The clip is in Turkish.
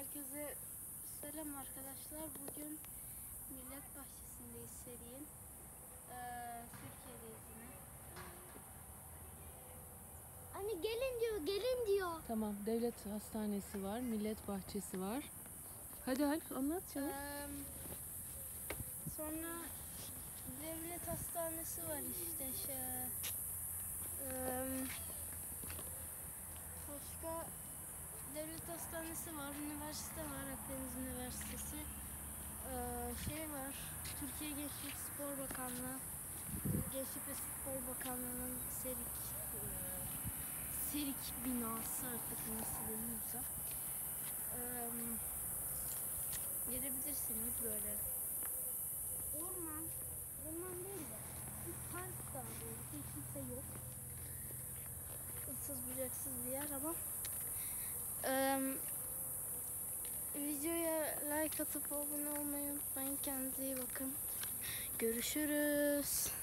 Herkese selam arkadaşlar. Bugün Millet Bahçesi'ndeyiz serinin. Türkiye'deyiz yine. Anne gelin diyor, gelin diyor. Tamam, devlet hastanesi var, millet bahçesi var. Hadi Alp anlat canım. Sonra devlet hastanesi var işte. Başka devlet hastanesi var, üniversite var, Akdeniz Üniversitesi. Var, Türkiye Gençlik Spor Bakanlığı, Gençlik ve Spor Bakanlığı'nın Serik binası artık nasıl deniyorsa. Gelebilirsiniz böyle. Orman değil de bir park daha doğrusu, hiç kimse yok. Issız bucaksız bir yer ama videoya like atıp abone olmayı unutmayın. Kendinize iyi bakın. Görüşürüz.